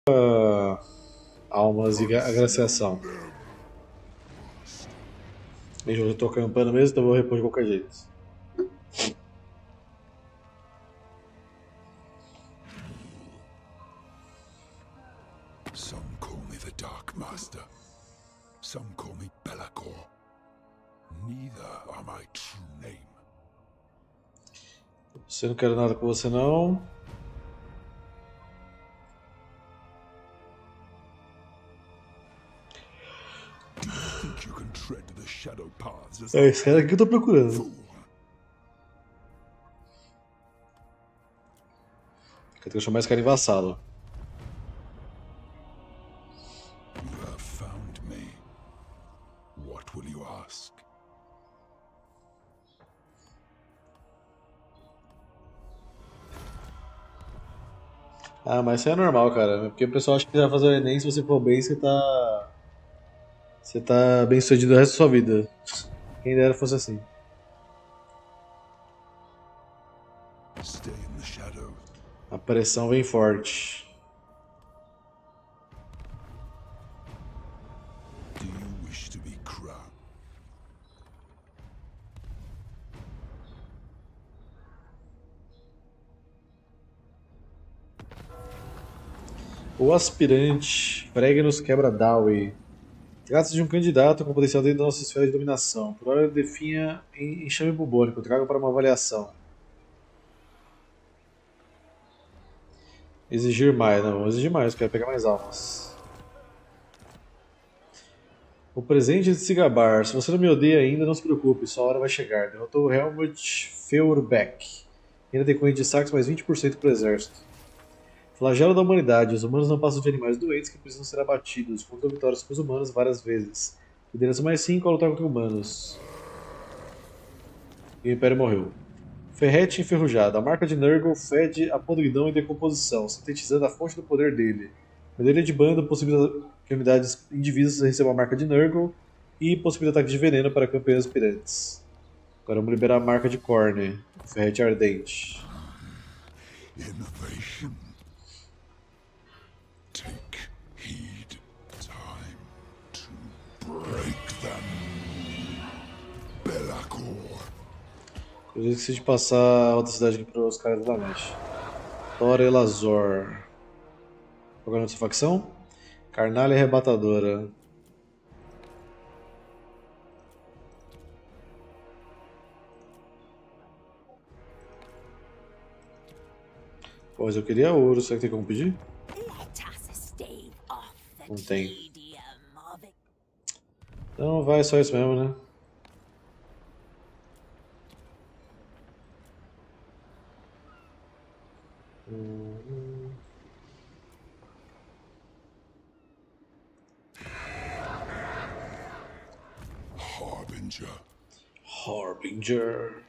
almas e agraciação. Bem, eu tô acampando mesmo, então vou repor de qualquer jeito. Some call me the Dark Master. Some call me Belacor. Neither are my true name. Você não quer nada com você não. Do you think you can tread the shadow paths as É esse cara aqui que eu tô procurando. fool? Eu tenho que chamar esse cara em vassalo. You have found me. What will you ask? Ah, mas isso é normal, cara. Porque o pessoal acha que já vai fazer o Enem, se você for bem, você tá. Você tá bem sucedido o resto da sua vida. Quem dera fosse assim. Stay in the shadows. A pressão vem forte. Do you wish to be crowned? O aspirante Fregnos Quebra-Dawi. Trata-se de um candidato com potencial dentro da nossa esfera de dominação. Por hora, definha em enxame bubônico. Traga para uma avaliação. Exigir mais. Não, vamos exigir mais. Quero pegar mais almas. O presente de se gabar. Se você não me odeia ainda, não se preocupe. Sua hora vai chegar. Derrotou Helmut Feuerbeck. Ainda tem corrente de saques mais 20% para o exército. Flagelo da humanidade. Os humanos não passam de animais doentes que precisam ser abatidos. Contou vitórias sobre os humanos várias vezes. Liderança mais 5 ao lutar contra humanos. E o Império morreu. Ferrete enferrujado. A marca de Nurgle fede a podridão e decomposição, sintetizando a fonte do poder dele. Poder de bando possibilita que unidades indivíduos recebam a marca de Nurgle e possibilita ataque de veneno para campeões aspirantes. Agora vamos liberar a marca de Corne. Ferrete ardente. Innovation. Take heed. Time to break them. Belacor. Eu esqueci de passar a outra cidade aqui para os caras da Leste. Tora Elazor. Qual é a nossa facção? Carnalha Arrebatadora. Pois eu queria ouro, será que tem como pedir? Não tem. Então vai só isso mesmo, né? Harbinger. Harbinger.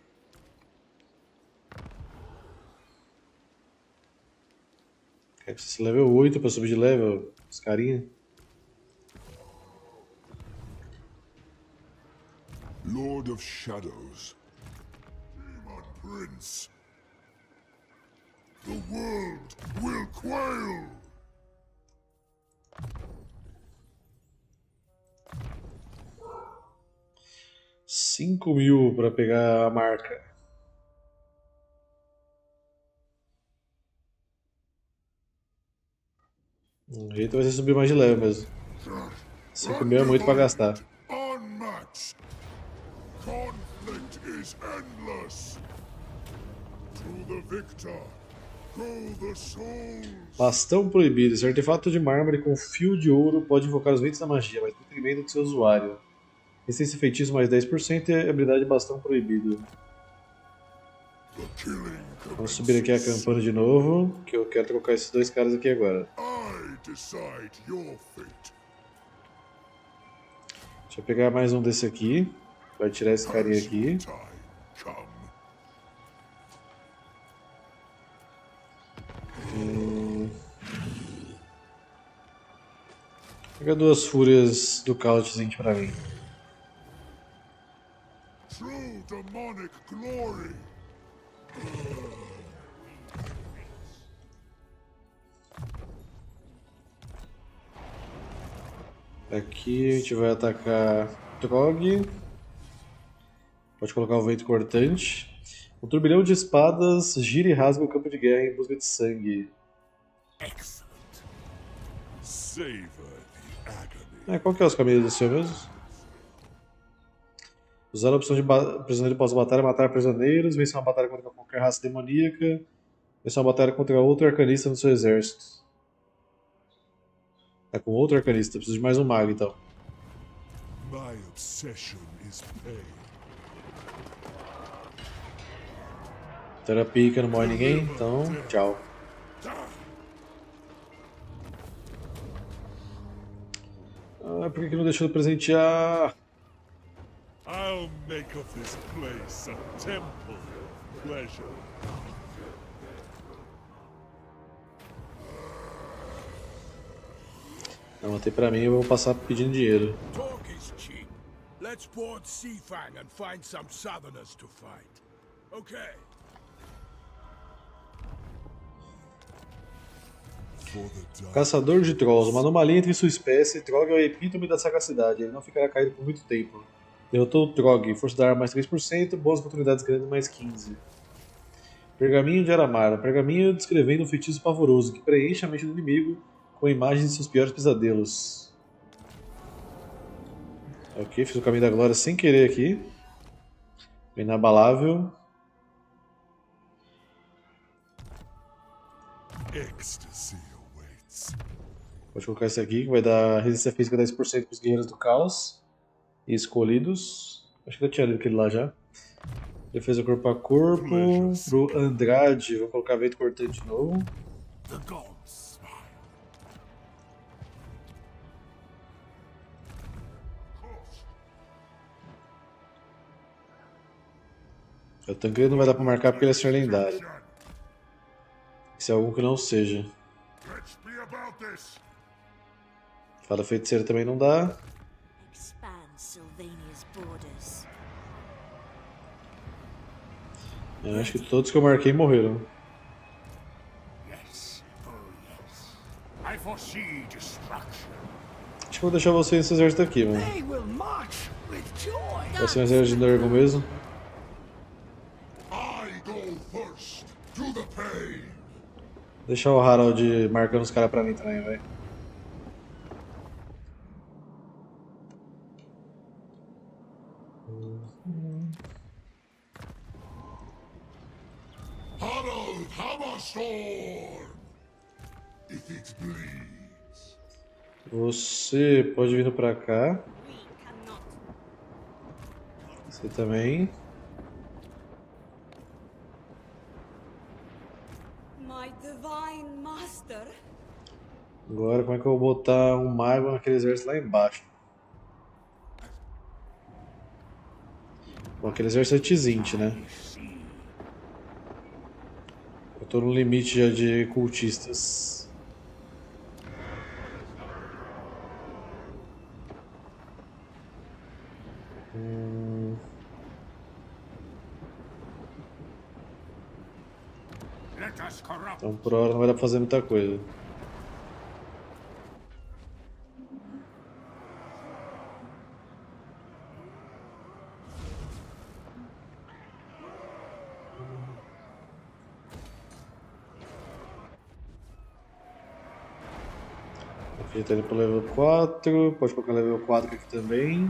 Quer que você level 8 pra subir de level? Os carinha. Lord of Shadows. Demon Prince. The world will quail. Cinco mil pra pegar a marca. O jeito vai ser subir mais de level mesmo. 5 mil é muito pra gastar. Unmatched. Conflict is endless. To the victor. Go the souls. Bastão proibido. Esse artefato de mármore com fio de ouro pode invocar os ventos da magia, mas em detrimento do seu usuário. Resistência feitiço mais 10% e habilidade bastão proibido. The killing Vamos subir aqui acampando de novo, que eu quero trocar esses dois caras aqui agora. I decide your fate. Deixa eu pegar mais um desse aqui. Vai tirar esse carinha aqui. Time come. Pega duas fúrias do Cautizint pra mim. True demonic glory. Aqui a gente vai atacar Trog. Pode colocar o vento cortante. Um turbilhão de espadas gira e rasga o campo de guerra em busca de sangue. Excellent. Savor the agony. Qual que é os caminhos do seu mesmo? Usar a opção de prisioneiro pós-batalha, matar prisioneiros, vencer uma batalha contra qualquer raça demoníaca, vencer uma batalha contra outro arcanista no seu exército. É com outro arcanista, preciso de mais um mago então. My obsession is pain. Terapia que não morre ninguém, então tchau. Por que não deixou de presentear? I'll make of this place a temple of pleasure. Não, até pra mim eu vou passar pedindo dinheiro. Talk is cheap. Let's board Seafang and find some southerners to fight. Okay. Caçador de Trolls, uma anomalia entre sua espécie. Trog é o epítome da sagacidade, ele não ficará caído por muito tempo. Derrotou o Trog, força da arma mais 3%, boas oportunidades grandes mais 15%. Pergaminho de Aramara, pergaminho descrevendo um feitiço pavoroso que preenche a mente do inimigo com imagens de seus piores pesadelos. Ok, fiz o caminho da glória sem querer aqui. Inabalável. Ecstasy awaits. Pode colocar esse aqui, que vai dar resistência física 10% para os guerreiros do caos e escolhidos. Acho que eu tinha lido aquele lá já. Defesa corpo a corpo. Pro Andrade, vou colocar vento cortante de novo. The gods smile. O Tancredo não vai dar pra marcar porque ele é senhor lendário. Se é algum que não seja. Let's be about this. Fada feiticeira também não dá. Expand Sylvania's borders. Eu acho que todos que eu marquei morreram. Yes. Oh, yes. I foresee destruction. Acho que vou deixar você nesse exército aqui, mano. They will march with joy. Vai ser um exército de Nurgle mesmo. I go first to the pain. Deixar o Harald marcando os caras pra mim também, vai. Harald Hammerstorm. If it bleeds. Você pode vir pra cá. We cannot. Você também. My divine master. Agora como é que eu vou botar um mago naquele exército lá embaixo? Bom, aquele exército é Tzint, né? Eu tô no limite já de cultistas. Let us corrupt. Então por hora não vai dar pra fazer muita coisa. Aqui tá indo pro level 4, pode colocar level 4 aqui também.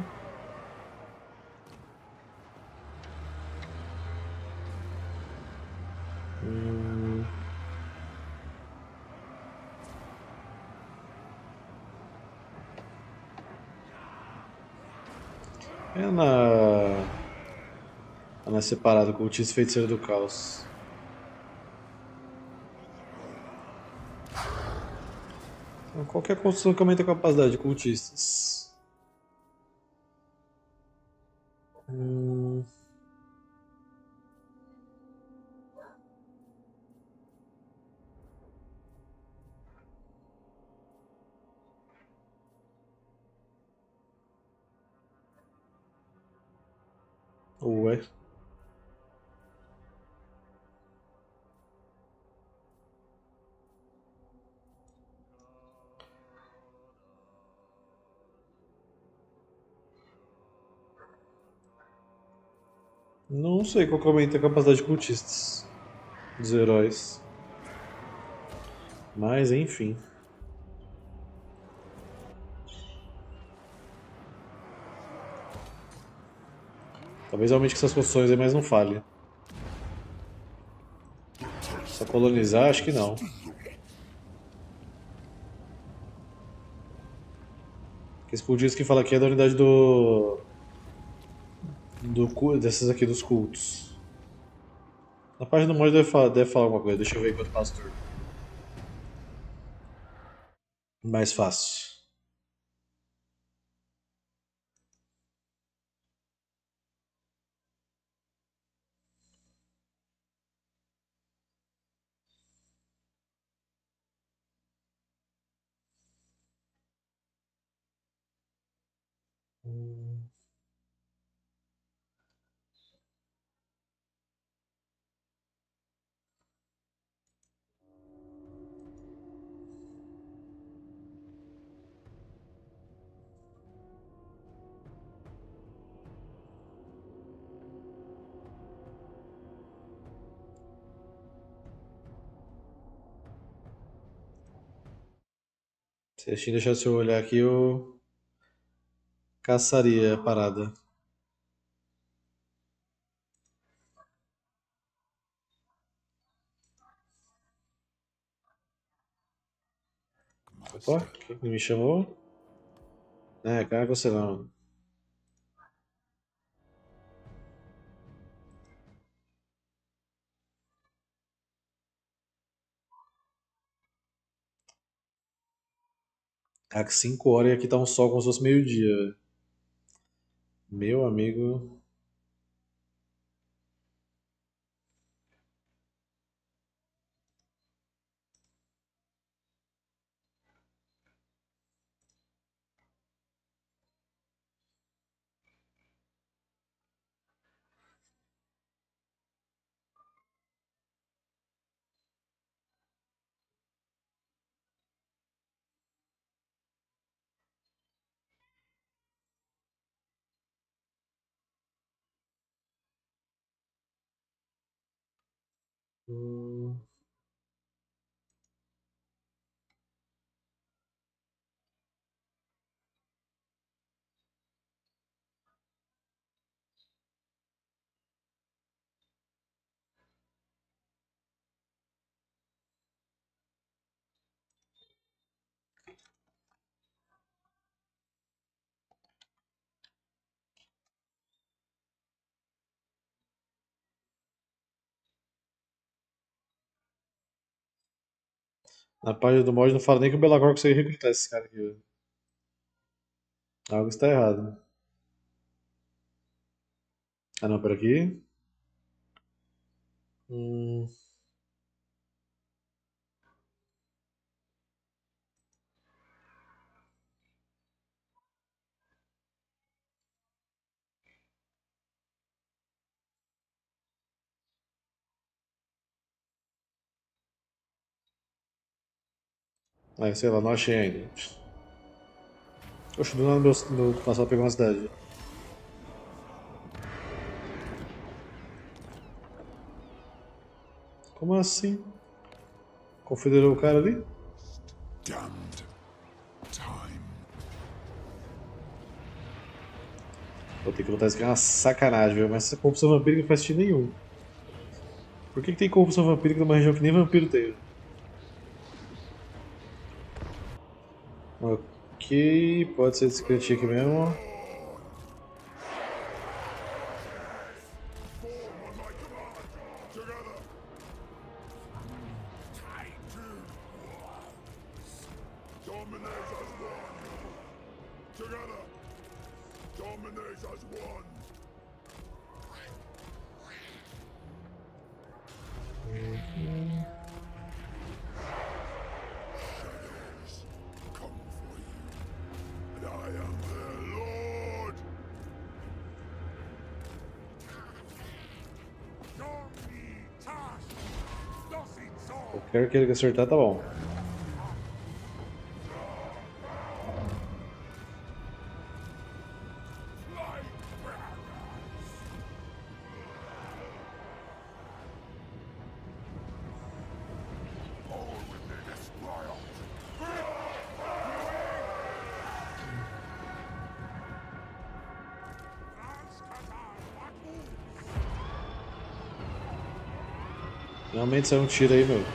É na separado, cultista e feiticeiro do caos. Então, qualquer construção que aumente a capacidade de cultistas. Ué. Não sei qual que aumenta a capacidade de cultistas dos heróis. Mas enfim. Talvez aumente com essas construções aí, mas não falhe. Só colonizar, acho que não. Esse cultista que fala aqui é da unidade desses aqui dos cultos. Na página do mod deve falar alguma coisa. Deixa eu ver enquanto passo o turno. Mais fácil. Se a Steam deixasse eu olhar aqui, eu caçaria a parada. Opa, quem que me chamou? É, cara, você não. Ah, que 5 horas e aqui tá um sol como se fosse meio-dia, velho. Meu amigo. Hum, Na página do mod não fala nem que o Belagor consegue recrutar esse cara aqui, velho. Algo está errado. Ah não, por aqui. Hum, sei lá, não achei ainda. Oxe, do nada meu passado pegou uma cidade. Como assim? Confederou o cara ali? Damned time. Vou ter que lutar isso aqui é uma sacanagem, velho. Mas essa corrupção vampírica não faz sentido nenhum. Por que tem corrupção vampírica numa região que nem vampiro tem? Ok, pode ser esse cantinho aqui mesmo. Dominate as one. Together. Dominate as one. Shadows come for you, and I am their lord. Qualquer que ele acertar tá bom. Finalmente saiu um tiro aí, meu.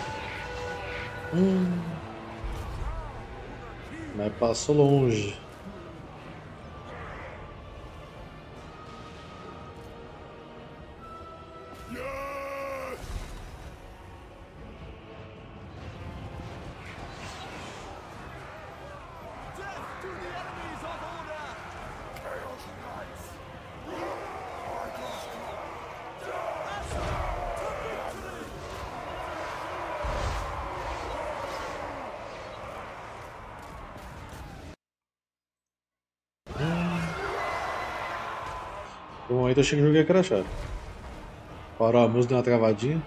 Mas passou longe. Yes! Death to the enemies of order! Chaos Knights! No momento eu achei que o jogo ia crashar. Parou a música, deu uma travadinha.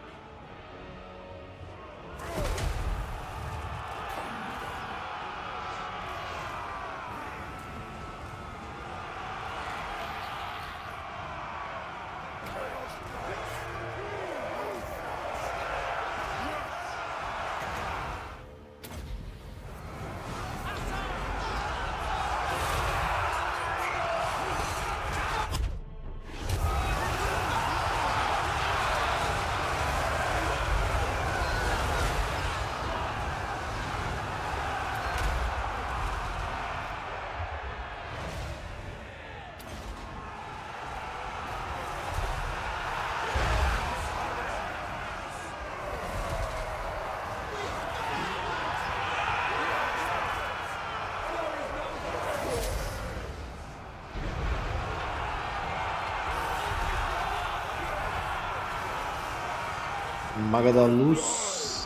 Maga da Luz.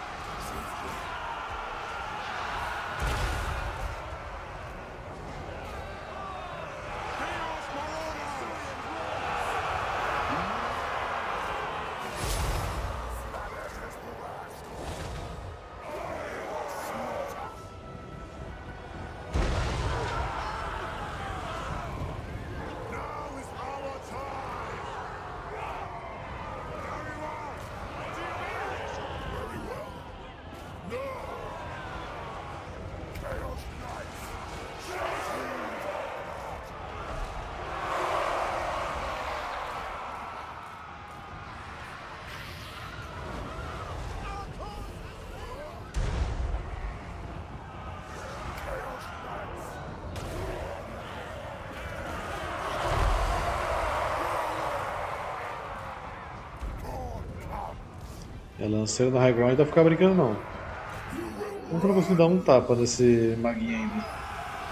É, lanceiro da High Ground ainda ficar brincando não. Como que eu não consegui dar um tapa nesse maguinho ainda?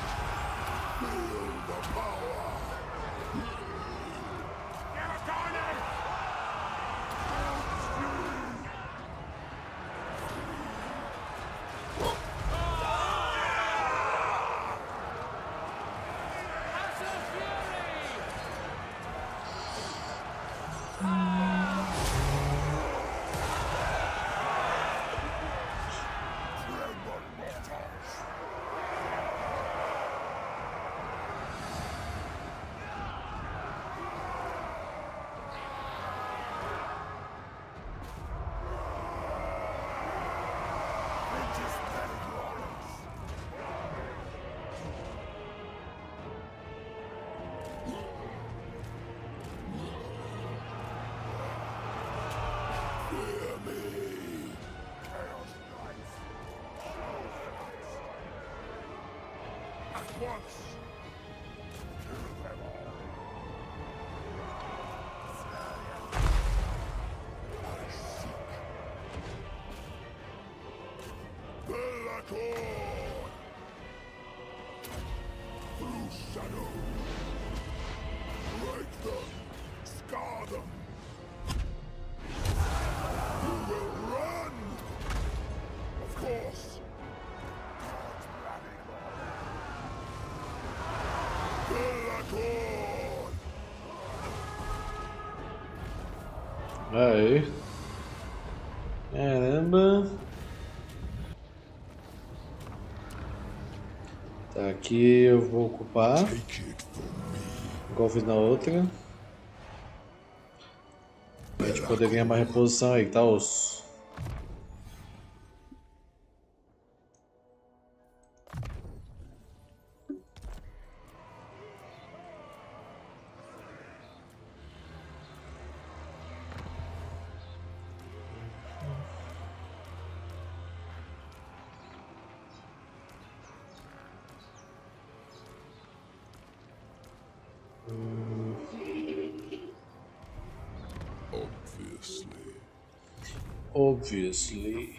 Through shadow. Break them. Scar them. You will run. Of course. Belacor. Aí. Caramba. Tá, aqui eu vou ocupar. Take it from me. Igual fiz na outra. Pra gente poder ganhar uma reposição aí, tá osso. Obviously.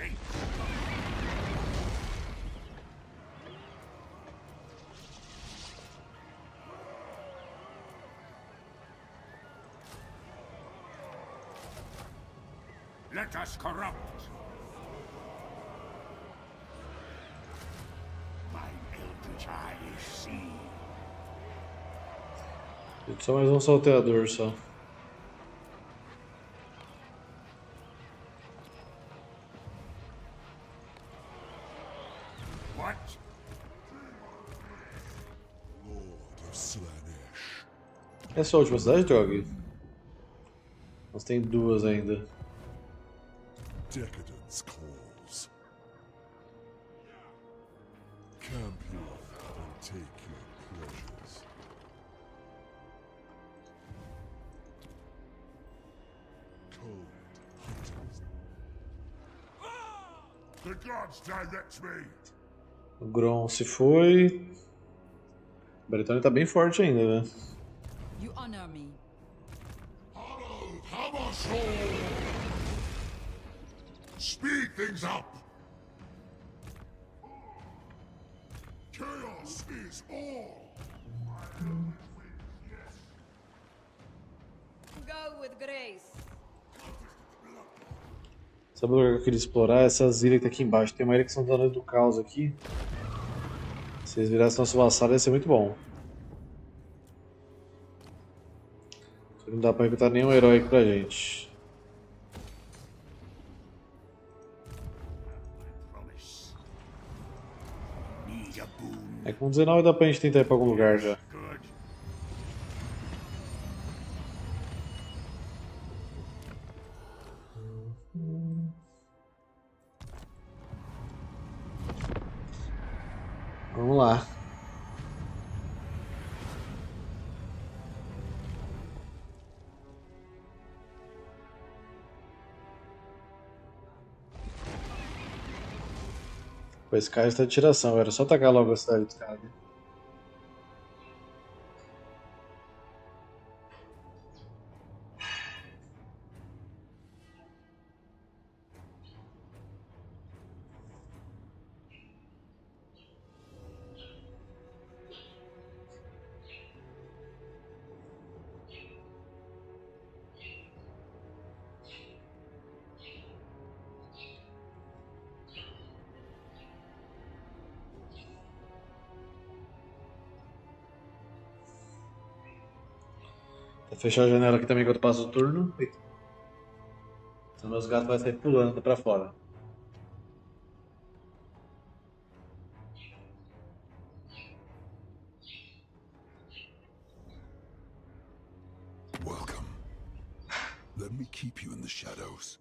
Let us corrupt. Mine eldritch eyes see. Só mais um salteador só. What? Lord of Slaanesh. Essa é a última cidade, Drog? Nós tem duas ainda. Decadence calls. Camp here and take your pleasures. Cold heat. The gods direct me. O Grom se foi. O Bretônia tá bem forte ainda, né? You honor me. Speed things up. Chaos is all. Go with grace. Sabe o lugar que eu queria explorar? Essas ilhas que tá aqui embaixo. Tem uma ilha que são donas do caos aqui. Se eles virassem nosso vassalo, ia ser muito bom. Só que não dá pra recrutar nenhum herói aqui pra gente. Promise. Need a boon. É que com 19 dá pra gente tentar ir pra algum lugar já. Good. Vamos lá. Pô, esse cara está de tiração, era só atacar logo a cidade dos caras. Vou fechar a janela aqui também enquanto eu passo o turno. Eita. Senão meus gatos vão sair pulando pra fora. Welcome. Let me keep you in the shadows.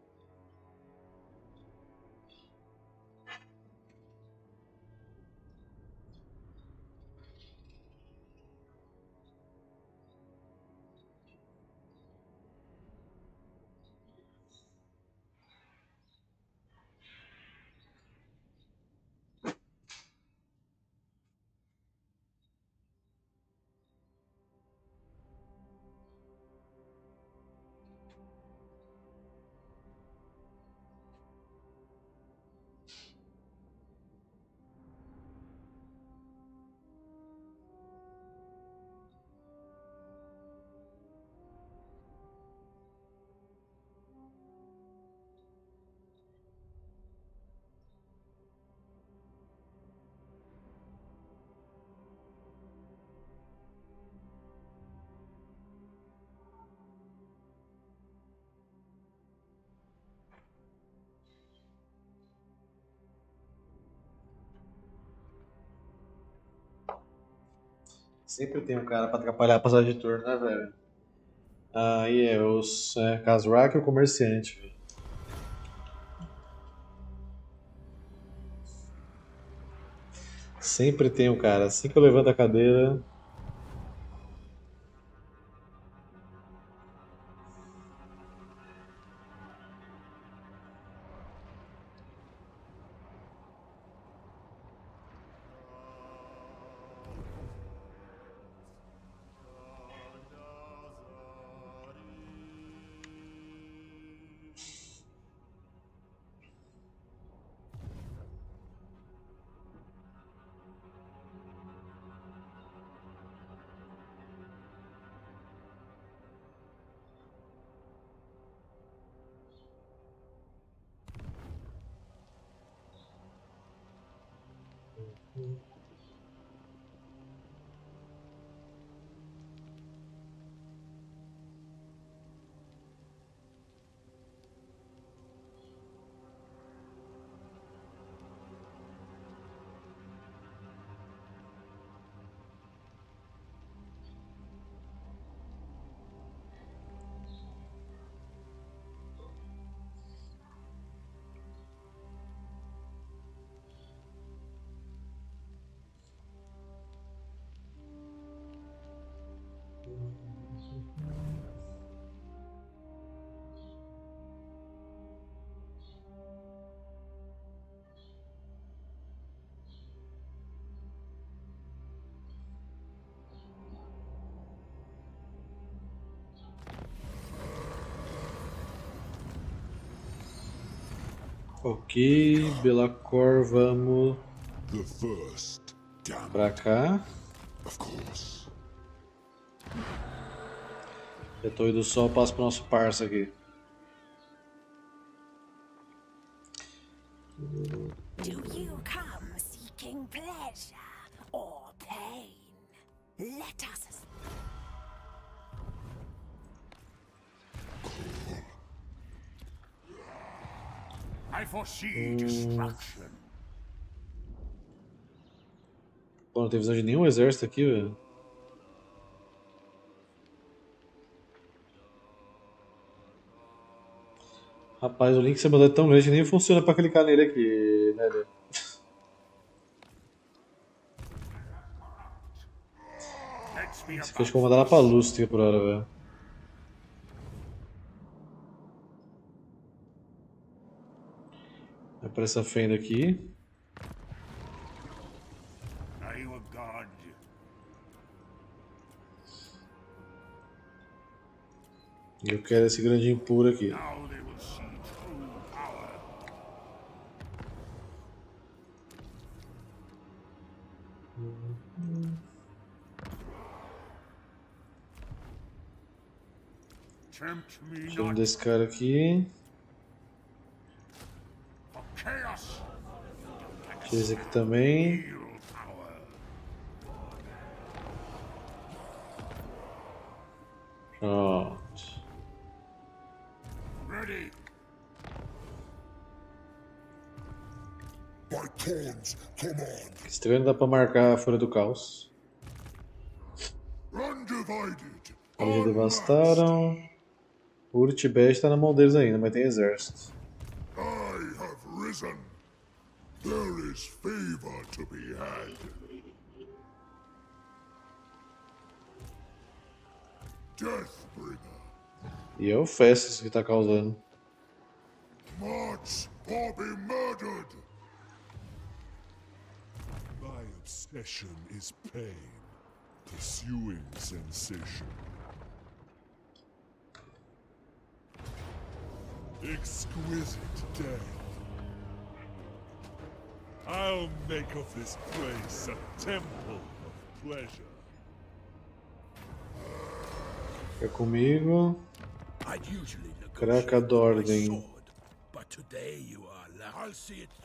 Sempre tem um cara pra atrapalhar a passagem de turno, né, velho? Aí é os Kazrak e o comerciante, velho. Sempre tem um cara. Assim que eu levanto a cadeira. Ok, Belacor, vamos The first, damn pra it, cá. of course. Retorno do Sol, passo pro nosso parça aqui. Do you come seeking pleasure or pain? Let us. I foresee destruction. Pô, não tem visão de nenhum exército aqui, velho. Rapaz, o link que você mandou é tão grande que nem funciona pra clicar nele aqui, né? Let's be Esse aqui acho que eu vou mandar lá pra Lustre por hora, velho. Vai pra essa fenda aqui. Are you a god? E eu quero esse grandinho puro aqui. Now they will see true power. Tempt me Chama not desse cara aqui. for chaos. Tira esse aqui também. Real power. Pronto. Ready. By Corn's command, Estranho, dá pra marcar a Folha do Caos. undivided, Eles já devastaram. Urtibest tá na mão deles ainda, mas tem exército. I have risen. There is favor to be had. Deathbringer, E é o Festus que tá causando. march or be murdered. My obsession is pain, pursuing sensation. Exquisite death. I'll make of this place a temple of pleasure. Fica comigo. I'd usually Craca negotiate da with my ordem. sword, but today you are left. I'll see it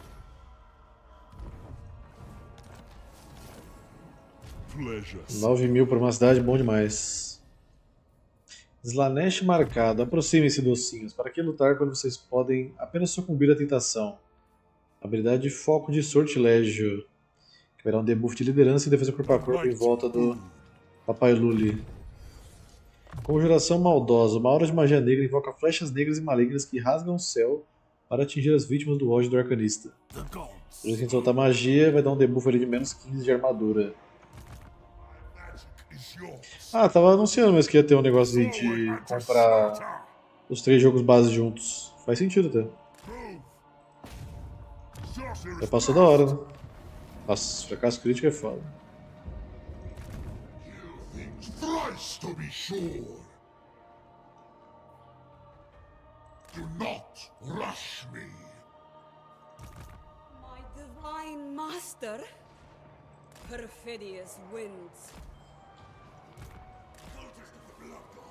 through. Pleasure. 9.000 por uma cidade, bom demais. Slanesh marcado. Aproximem-se, docinhos. Para que lutar quando vocês podem apenas sucumbir à tentação? Habilidade de foco de sortilégio. Que vai dar um debuff de liderança e defesa corpo a corpo em volta do Papai Luli. Conjuração maldosa. Uma aura de magia negra invoca flechas negras e malignas que rasgam o céu para atingir as vítimas do ódio do arcanista. The gods. Se a gente soltar magia, vai dar um debuff ali de menos 15 de armadura. Magic is yours. Ah, tava anunciando, mas que ia ter um negócio de comprar os 3 jogos base juntos. Faz sentido até. Já passou da hora, né? Nossa, fracasso crítico é foda. Thrice to be sure. Do not rush me. My divine master? Perfidious winds. Cultist of the blood god.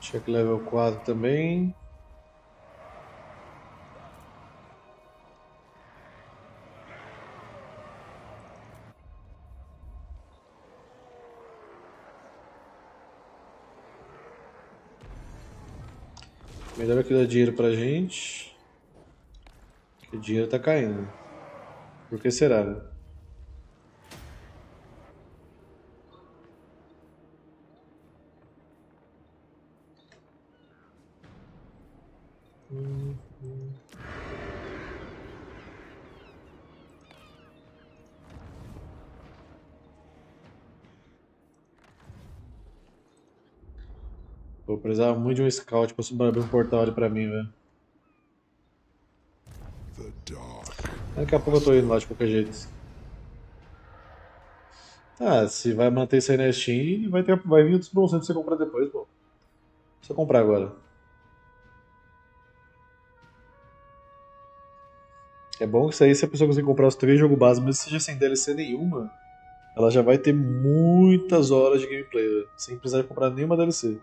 Check level 4 também. Melhor que dá dinheiro pra gente. Que o dinheiro tá caindo. Por que será, né? Vou precisar muito de um scout pra abrir um portal ali pra mim, velho. The dark. Daqui a pouco eu tô indo lá de qualquer jeito. Ah, se vai manter isso aí na Steam, vai vir outros bons pra você comprar depois, pô. Só comprar agora. É bom que isso aí, se a pessoa conseguir comprar os 3 jogos básicos, mesmo que seja sem DLC nenhuma, ela já vai ter muitas horas de gameplay, velho, sem precisar comprar nenhuma DLC.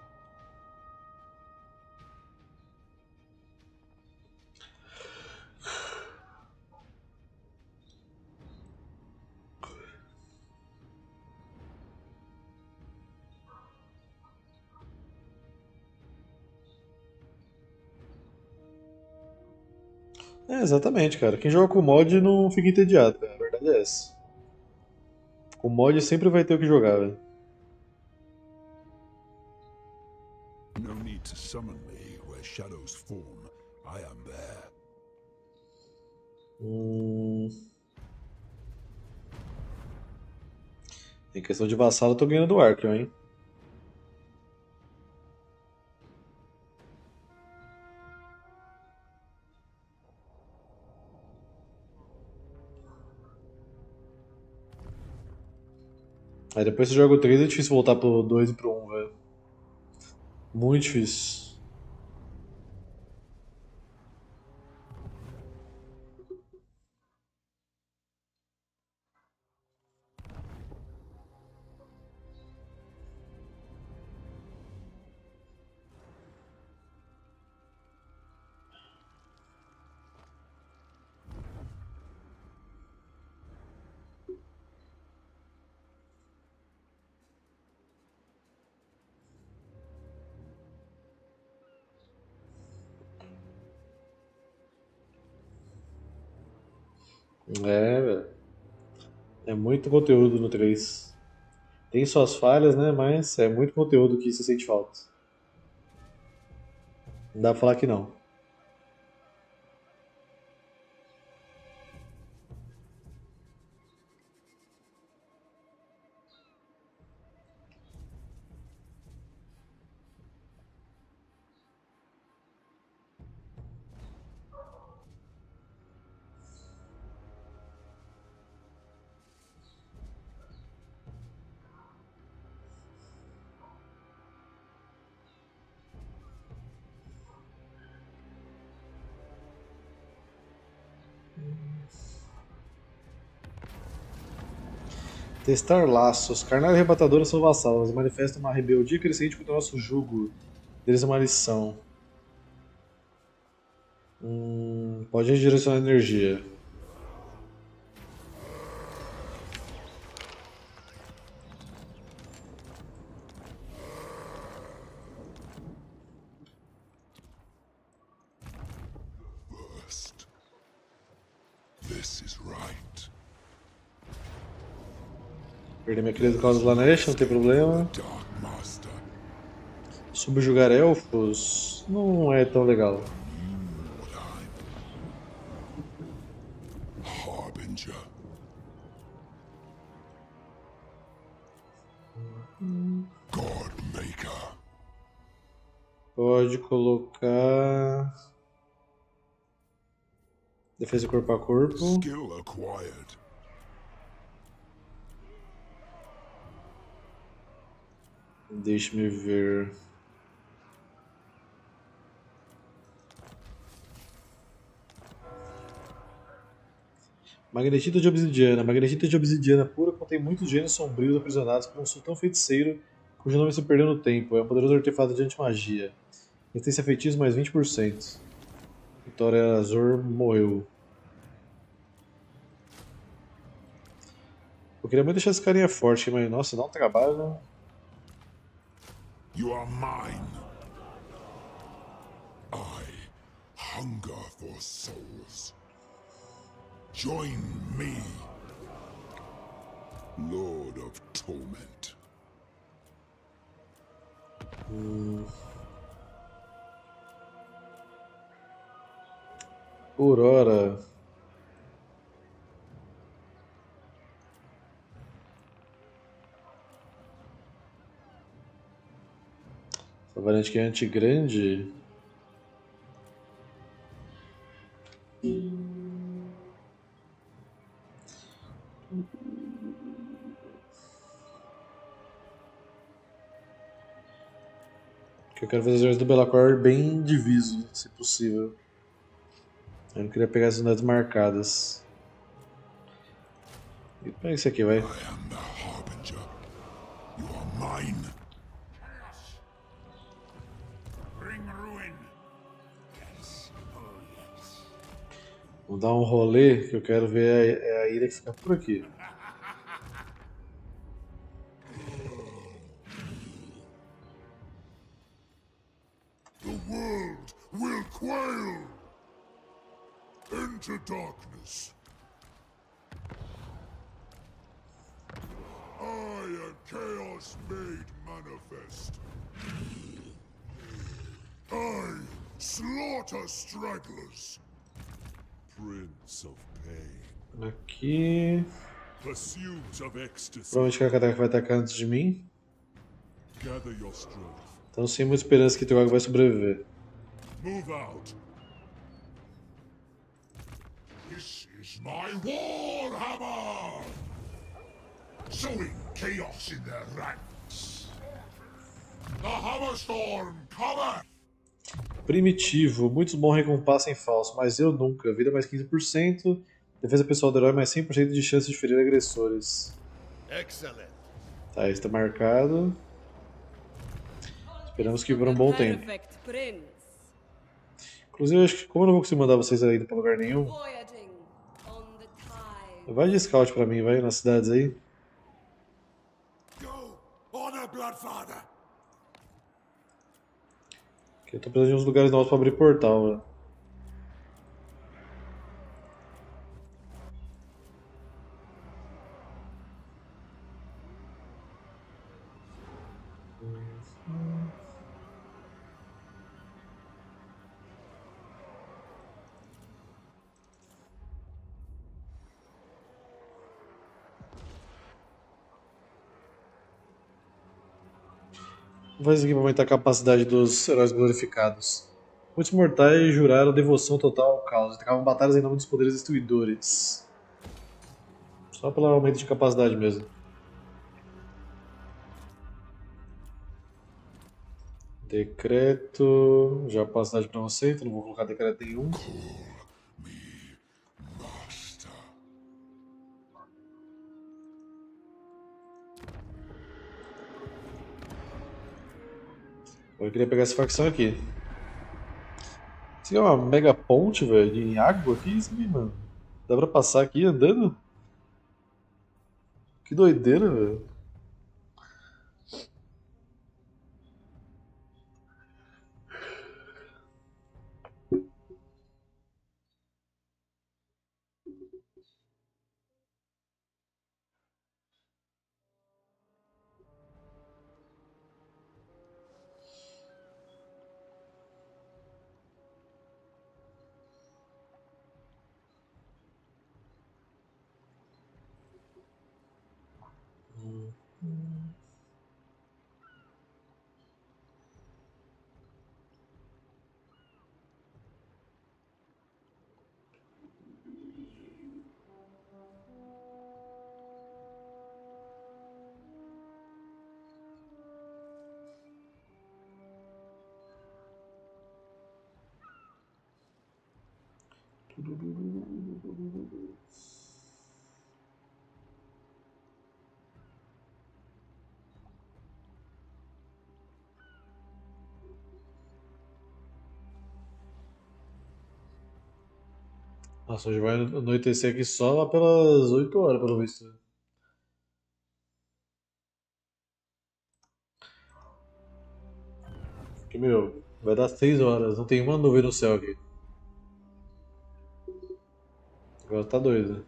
É, exatamente, cara. Quem joga com mod não fica entediado, cara. A verdade é essa. Com mod sempre vai ter o que jogar, velho. No need to summon me where shadows form. I am there. Em questão de vassalo, eu tô ganhando do Arkham, hein? Aí depois você joga o 3 é difícil voltar pro 2 e pro 1, velho. Muito difícil. É, velho. É muito conteúdo no 3. Tem suas falhas, né? Mas é muito conteúdo que você sente falta. Não dá pra falar que não. Testar laços. Carnais arrebatadores são vassalos. Manifestam uma rebeldia crescente contra o nosso jugo. Deles é uma lição. Pode redirecionar energia. First. This is right. Perder minha querida causa Lanesh, não tem problema. Dark Master. Subjugar elfos não é tão legal. Harbinger. Godmaker. Pode colocar. Defesa corpo a corpo. Skill acquired. Deixe-me ver. Magnetita de obsidiana. Magnetita de obsidiana pura contém muitos gênios sombrios aprisionados por um sultão feiticeiro Continua se perdendo tempo. É um poderoso artefato de antimagia. Resistência a feitiços mais 20%. Vitória Azor morreu. Eu queria muito deixar esse carinha forte, mas nossa, dá um trabalho, né? You are mine. I hunger for souls. Join me, Lord of Torment. Aurora. Essa variante que é anti-grande. Que eu quero fazer as unidades do Belacor bem diviso, se possível. Eu não queria pegar as unidades marcadas. E pega esse aqui, vai. I am the Harbinger. You are mine. Bring ruin. Yes. Oh, yes. Vamos dar um rolê que eu quero ver a ilha que fica por aqui. The world will quail. Into darkness. I am chaos made manifest. I slaughter stragglers. Prince of pain. Aqui. Pursuit of ecstasy. Provavelmente a Kataka vai atacar antes de mim. Gather your strength. Então sem muita esperança que Togog vai sobreviver. Move out. This is my Warhammer! Sowing chaos in their ranks. The Hammerstorm cometh! Primitivo. Muitos morrem com passe em falso, mas eu nunca. Vida mais 15%. Defesa pessoal do herói mais 100% de chance de ferir agressores. Excellent. Tá, isso tá marcado. Esperamos que por um bom tempo. Perfect prince. Inclusive, acho que como eu não vou conseguir mandar vocês ainda pra lugar nenhum, Voyaging on the tide. vai de scout pra mim, vai nas cidades aí. Go, honor Bloodfather. Que eu tô precisando de uns lugares novos pra abrir portal, velho. Vou fazer isso aqui pra aumentar a capacidade dos heróis glorificados. Muitos mortais juraram devoção total ao caos e atacavam batalhas em nome dos poderes destruidores. Só pelo aumento de capacidade mesmo. Decreto. Já capacidade pra você, então não vou colocar decreto nenhum. Master. Eu queria pegar essa facção aqui. Isso aqui é uma mega ponte, velho, em água? Que isso aqui, mano? Dá pra passar aqui andando? Que doideira, velho. Nossa, hoje vai anoitecer aqui só lá pelas 8 horas, pelo visto. Porque, meu, vai dar 6 horas, não tem uma nuvem no céu aqui. Agora tá doido.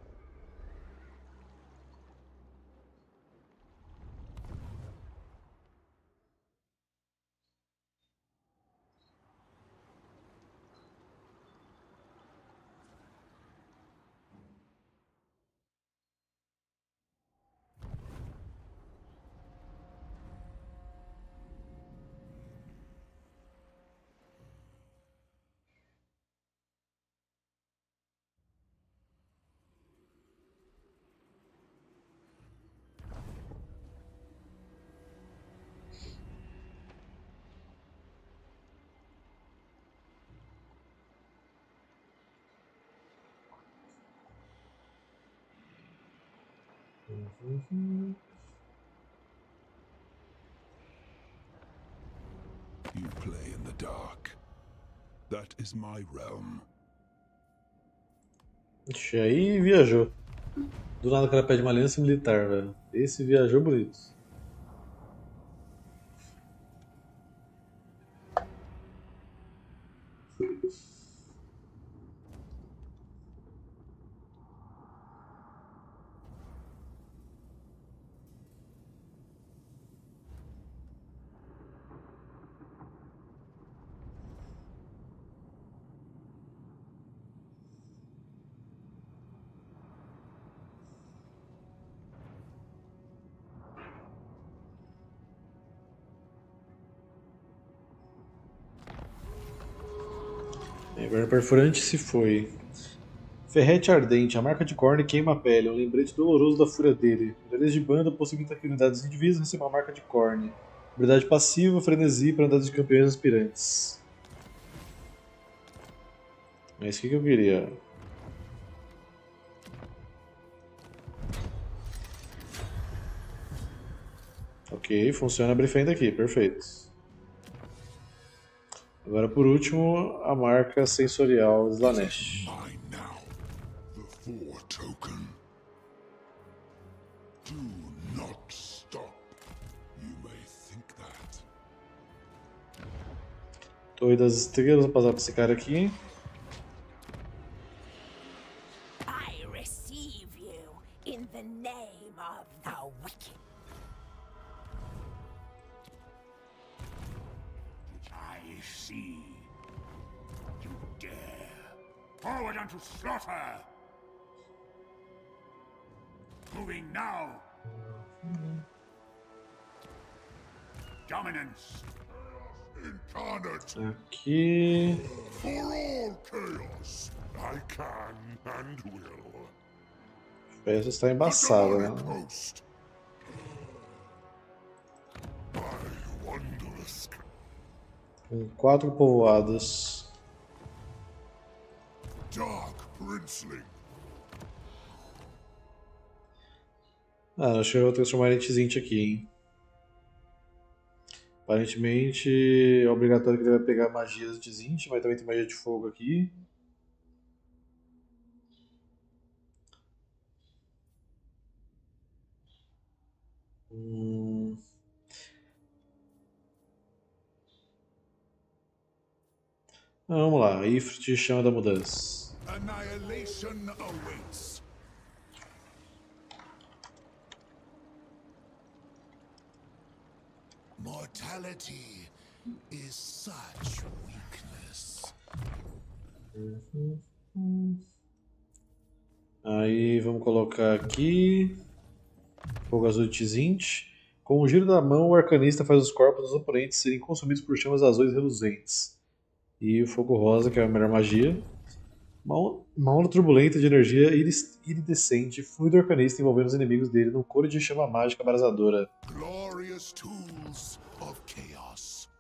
You play in the dark. That is my realm. Ixi, aí viajou. Do nada o cara pede uma aliança militar, velho. Esse viajou bonito. Agora perfurante se foi. Ferrete ardente, a marca de Korn queima a pele, um lembrete doloroso da fúria dele. Melhorias de banda possibilitam que unidades indivíduas recebam a marca de Korn. Habilidade passiva, frenesi para unidades de campeões aspirantes. É isso que eu queria. Ok, funciona abrir fenda aqui, perfeito. Agora por último, a marca sensorial Slanesh. Mine now. The Four Token. Do not stop. You may think that. Torre das Estrelas, vou passar para esse cara aqui. I receive you in the name of the wicked. I see. You dare. Forward unto slaughter! Moving now! Dominance! Incarnate Aqui. for all chaos. I can and will. A peça está embaçada, né? Demonic host. My wondrous Com 4 povoados. dark princeling. Ah, acho que eu vou transformar em Tzint aqui, hein? Aparentemente é obrigatório que ele vai pegar magias de Tzint, mas também tem magia de fogo aqui. Ah, vamos lá, Ifrit chama da mudança. Annihilation awaits. Mortality is such weakness. Aí vamos colocar aqui fogo azul de Tzint. Com o giro da mão, o arcanista faz os corpos dos oponentes serem consumidos por chamas azuis reluzentes. E o fogo rosa, que é a melhor magia. Uma onda turbulenta de energia iridescente flui do arcanista envolvendo os inimigos dele num coro de chama mágica abrasadora. Glorious tools of chaos.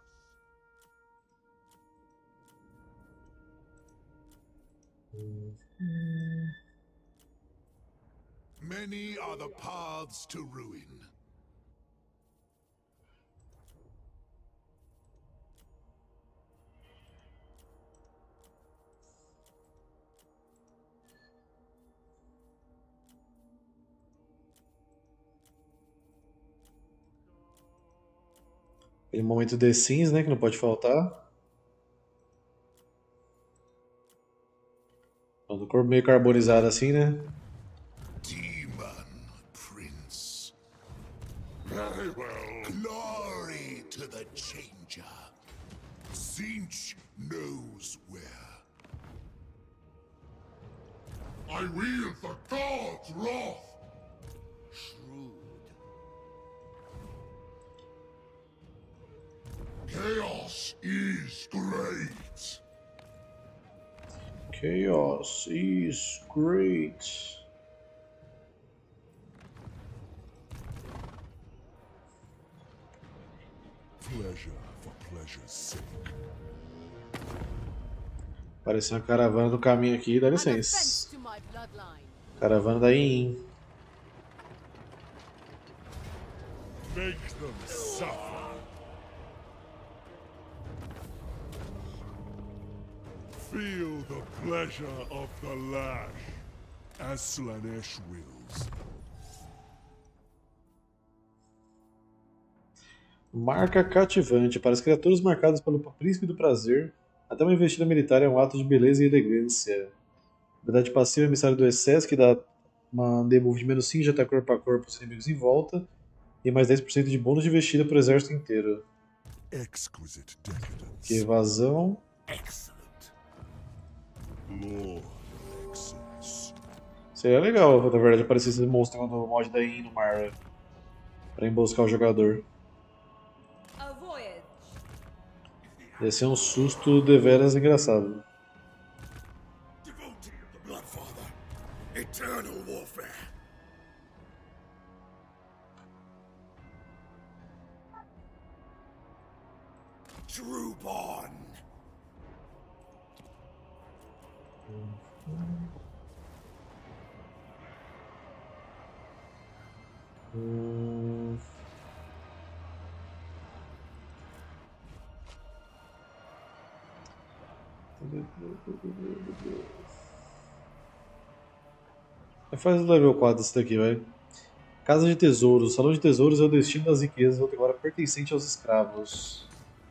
Many are the paths to ruin. Aquele momento The Sims, né? Que não pode faltar. Do corpo meio carbonizado assim, né? Demon Prince. Very well. Glory to the Changer. Tzeentch knows where. I wield the God's wrath. Shrewd. Chaos is great. Chaos is great. Pleasure for pleasure's sake. Apareceu uma caravana do caminho aqui, dá An offense licença. to my bloodline. Caravana da Yin. Make them suffer. Feel the pleasure of the lash, as Slanesh wills. Marca cativante. Para as criaturas marcadas pelo Príncipe do Prazer, até uma investida militar é um ato de beleza e elegância. Habilidade passiva, emissário do excesso, que dá uma debuff de menos 5 de ataque corpo a corpo aos inimigos em volta. E mais 10% de bônus de investida para o exército inteiro. Exquisite Que decadence. evasão. Excellent. Lord of Excess. Seria legal, na verdade, aparecer esse monstro no mod da Yin no mar. Pra emboscar o jogador. A voyage. Ia ser um susto deveras engraçado. Devotee of the Bloodfather. Eternal warfare. True born. Faz o level 4 esse daqui, vai. Casa de Tesouros. Salão de Tesouros é o destino das riquezas, outra agora pertencente aos escravos.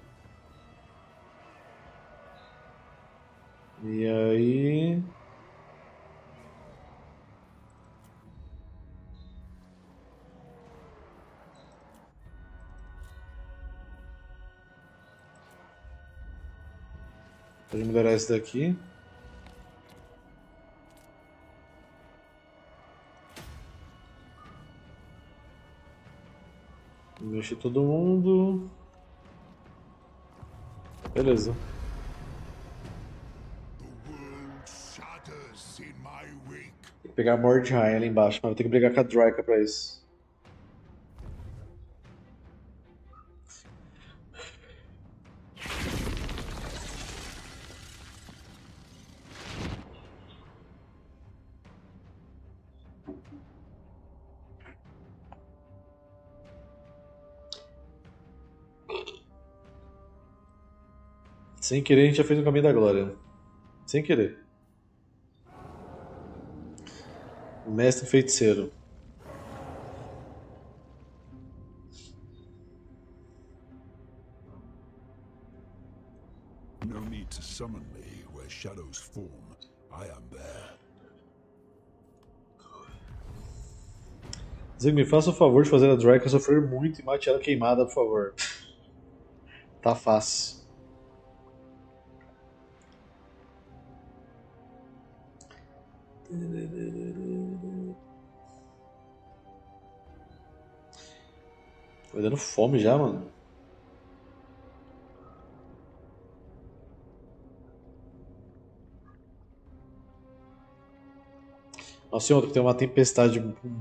E aí... Pode melhorar esse daqui. Mexer todo mundo. Beleza. The world shatters in my wake. Tem que pegar a Mordheim ali embaixo, mas vou ter que brigar com a Draika pra isso. Sem querer, a gente já fez o caminho da glória. Sem querer. Mestre feiticeiro. No need to summon me where shadows form. I am there. Zig, me faça o favor de fazer a Draika sofrer muito e mate ela queimada, por favor. Tá fácil. Tô dando fome já, mano. Nossa, e ontem que tem uma tempestade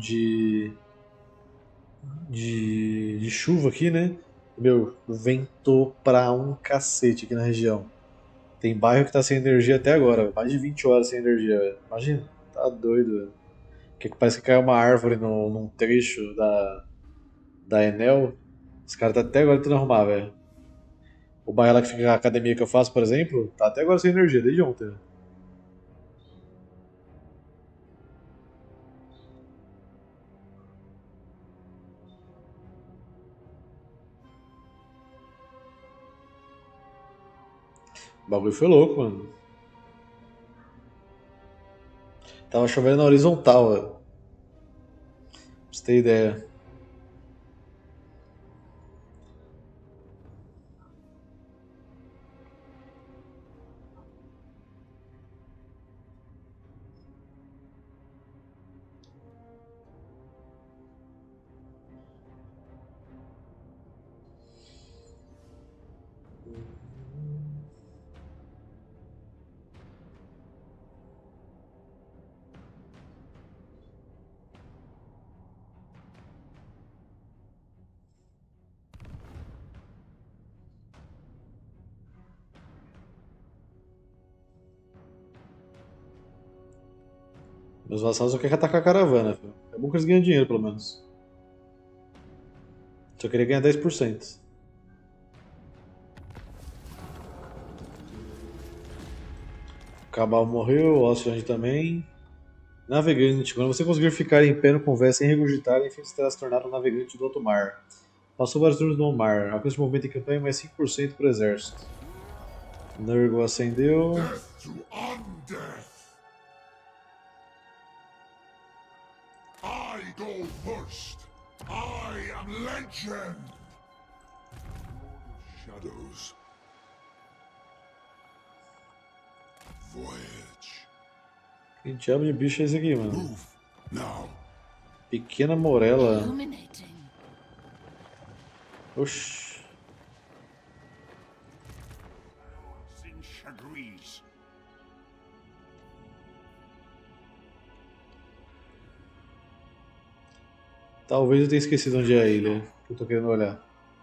de chuva aqui, né? Meu, ventou pra um cacete aqui na região. Tem bairro que tá sem energia até agora, mais de 20 horas sem energia, velho. Imagina, tá doido, velho. Que parece que caiu uma árvore num trecho da Enel. Esse cara tá até agora tentando arrumar, velho. O bairro lá que fica a academia que eu faço, por exemplo, tá até agora sem energia, desde ontem. O bagulho foi louco, mano. Tava chovendo na horizontal, ó. Pra você ter ideia. Meus vassalos só querem atacar a caravana, filho. É bom que eles ganham dinheiro, pelo menos. Só queria ganhar 10%. Cabal morreu, Ocelot também. Navegante. Quando você conseguir ficar em pé no convés sem regurgitar, enfim você terá se tornado um navegante do alto mar. Passou vários turnos no mar. Alcance de movimento em campanha mais 5% para o exército. Nurgle acendeu. Death to undeath! I go first! I am legend! Shadows. Voyage. Que diabo de bicho é esse aqui, mano? Move now. Pequena Morela. Illuminating. Oxi. Sinch agrees. Talvez eu tenha esquecido onde é a ilha. Que eu tô querendo olhar.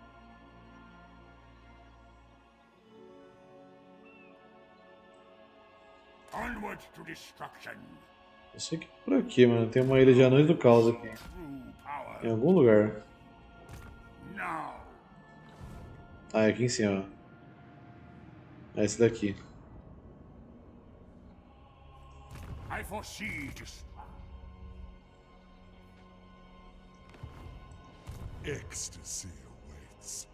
Onward to destruction. Eu sei que é por aqui, mano. Tem uma ilha de anões do caos aqui. True power. Em algum lugar. Now. Ah, é aqui em cima. É esse daqui. I foresee destruction. Ecstasy awaits.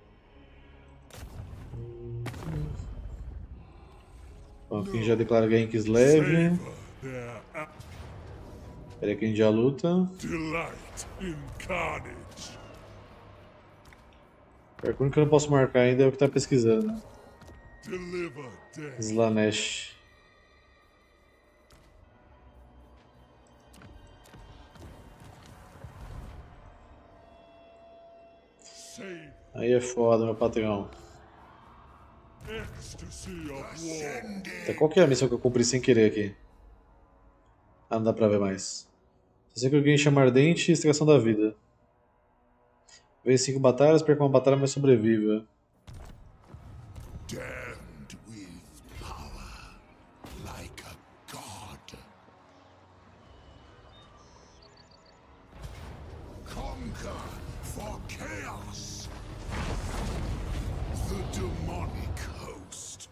Bom, aqui já declara guerra em Kislev. Savor their Peraí que a gente já luta. delight in carnage. O único que eu não posso marcar ainda é o que tá pesquisando, né? Deliver death. Slanesh. Save Aí é foda, meu patrão. ecstasy of war. Tá, qual que é a missão que eu cumpri sem querer aqui? Ah, não dá pra ver mais. Só sei que eu ganhei chama ardente e extração da vida. Vence 5 batalhas, perca uma batalha, mas sobreviva. Damned with power, like a god. Conquer for chaos. The demonic host.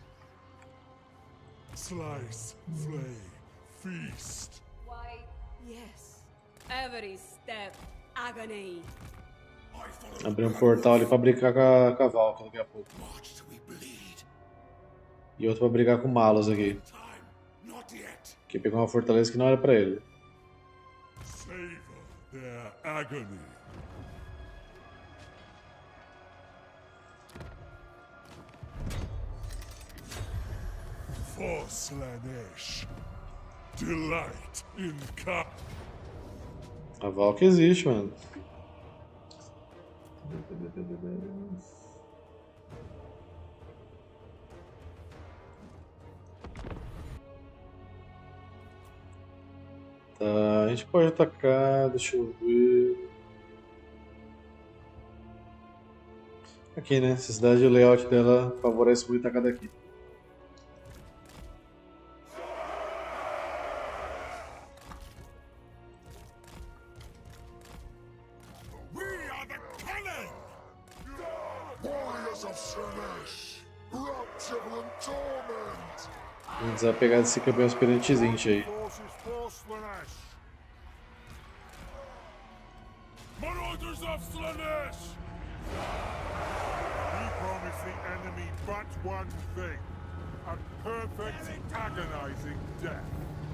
Slice, flay, feast. Why, yes. Every step, agony. I follow Abrir um portal ali pra brigar com a Valka daqui a pouco. march till we bleed. E outro pra brigar com o Malos aqui. Time, not yet. Que pegou uma fortaleza que não era pra ele. Savor their agony. For Slanesh, delight in A Valka existe, mano. Tá, a gente pode atacar, deixa eu ver. Aqui, né? Essa cidade, o layout dela favorece muito atacar daqui. We are the cannon! Warriors of Slanesh, rapture and torment! Vamos desapegar desse campeão experientezinho aí. Forces for Slanesh. Marauders of Slanesh. Be promise the enemy but one thing. A perfect, agonizing death.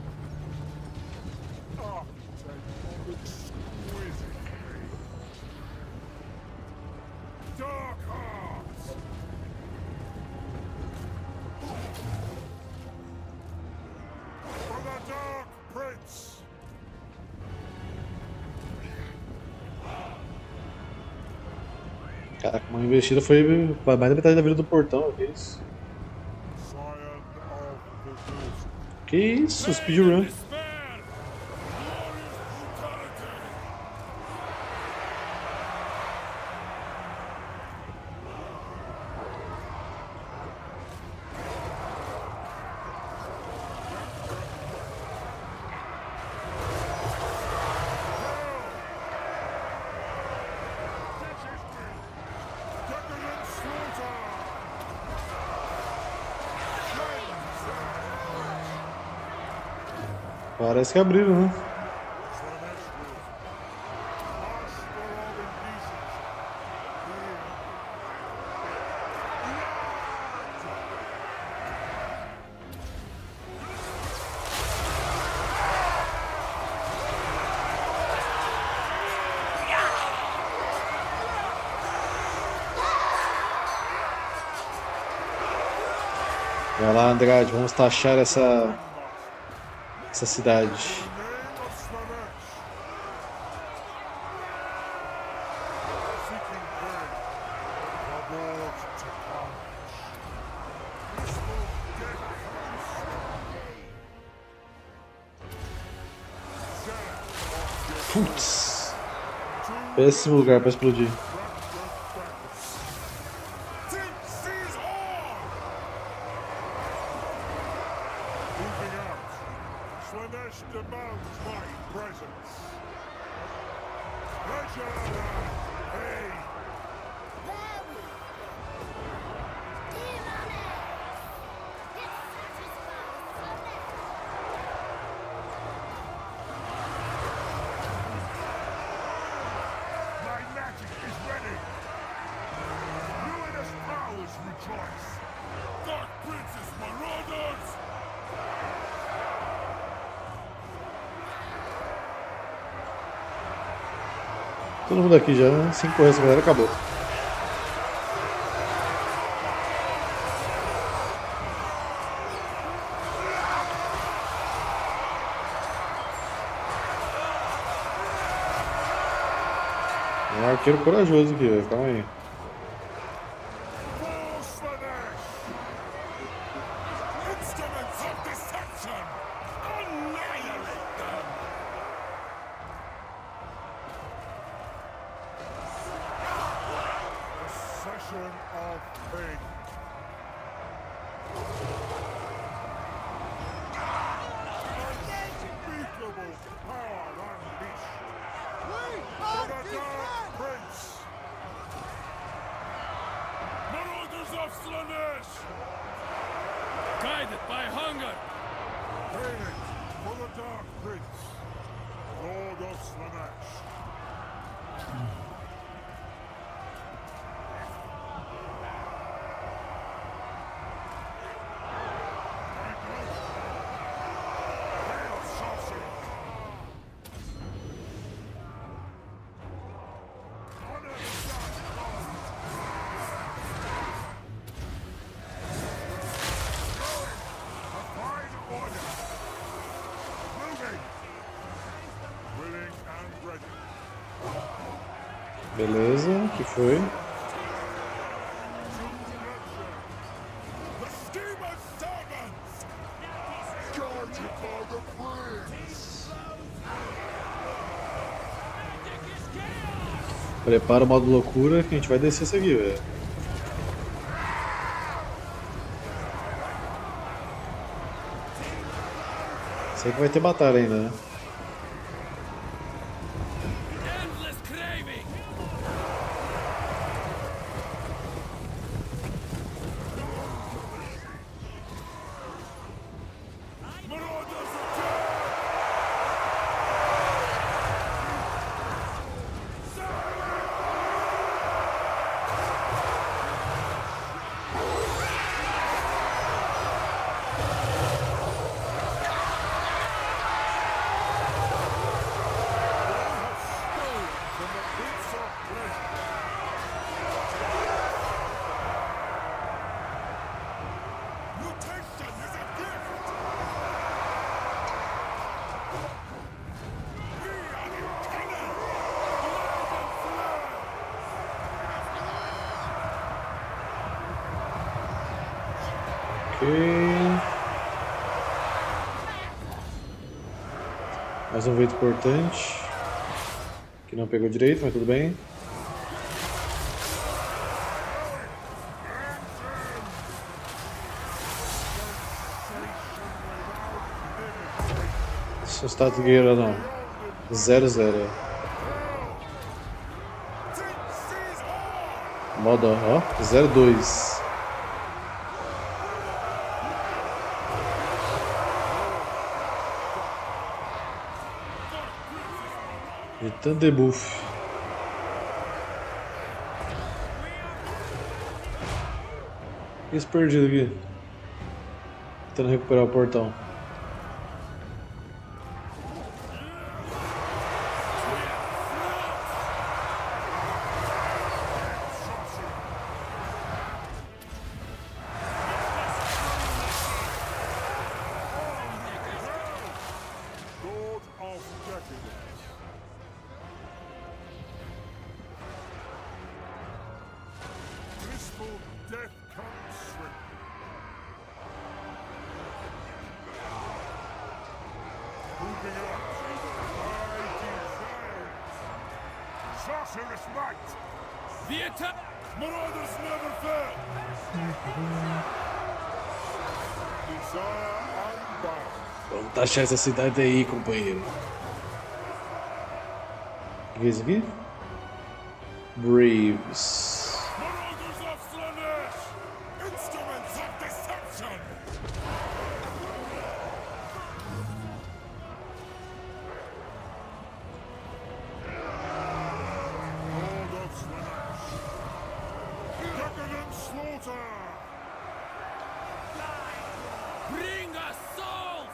Architect of exquisite faith. Dark Hearts! For the Dark Prince! Caraca, uma investida foi mais da metade da vida do portão, que isso? Scion of the Ghost. Que isso, speedrun. Despair! Glorious brutality! Decadent slaughter! Parece que abriram, né? Vai lá, Andrade, vamos taxar essa cidade. Name of Slanesh! Seeking prey, aboard to carnage. Peaceful death comes. Putz! Péssimo lugar pra explodir. Moving out. Slanesh demands my presence. Pleasure and pain. My magic is ready. Ruinous powers rejoice. Dark Prince's marauders! Todo mundo aqui já, 5 essa galera acabou. É um arqueiro corajoso aqui, velho. Calma aí. For Slanesh! Instruments of deception! Annihilate them! Possession of pain. Unspeakable power unleashed. For the Dark Prince! Marauders of Slanesh! Guided by hunger! Payment for the Dark Prince, Lord of Slanesh. Hail, sorcerer! Honor the Dark Lord! A fine order! Moving! Willing and ready. Beleza, que foi? The Steamer's servants! Guarded by the Prince! Prepara o modo loucura que a gente vai descer isso aqui, velho. Sei que vai ter batalha ainda, né? Endless craving! Marauders attack! Ok. Mais um vento importante. Que não pegou direito, mas tudo bem. Seu status guerreiro não. 0-0. Modo, ó. 0-2. De tanto debuff. Esse perdido aqui. Tentando recuperar o portão. Lord of Decadence. Blissful death comes swiftly. Moving up through the mighty clouds. Sorcerous might! The attack! Marauders never fail! Desire unbound. Vamos taxar essa cidade aí, companheiro. O que é isso aqui? Braves. Marauders of Slanesh! Instruments of deception! Lord of Slanesh! Decadent slaughter! Bring us souls!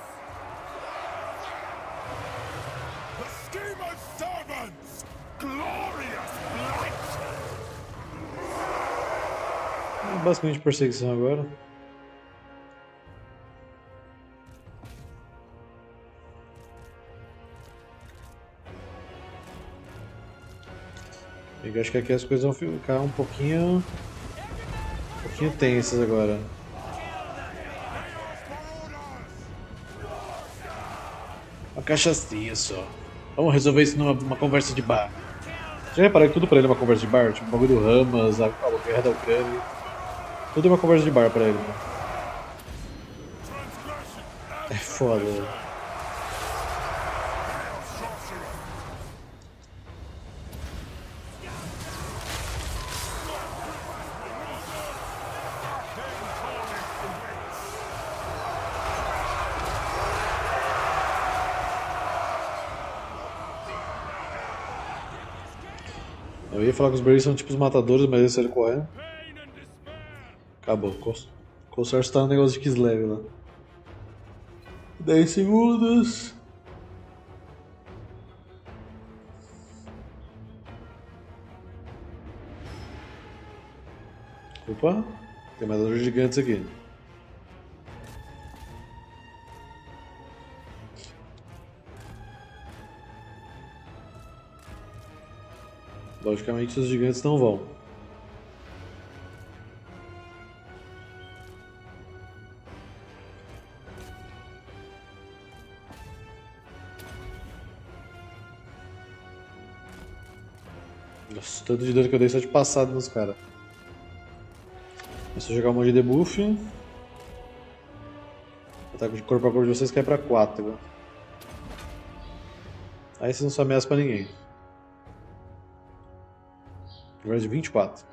The schemer's servants! Glorious blight! Basicamente perseguição agora. Eu acho que aqui as coisas vão ficar um pouquinho tensas agora. Uma cachaçinha só. Vamos resolver isso numa conversa de bar. Você já reparou que tudo pra ele é uma conversa de bar? Tipo, o bagulho do Hamas, a guerra da Ucrânia. Tudo é uma conversa de bar pra ele. É foda. Eu ia falar que os Braves são tipo os matadores, mas eles saíram correndo. Acabou. Corsar está no negócio de Kislev lá. 10 segundos. Opa, tem mais dois gigantes aqui. Logicamente os gigantes não vão. Nossa, tanto de dano que eu dei só de passada nos caras. É só jogar um monte de debuff. O ataque de corpo a corpo de vocês cai pra 4. Aí vocês não são ameaça pra ninguém. Agora de 24.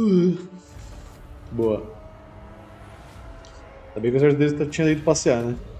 Boa. Ainda bem que o exército deles tinha ido passear, né?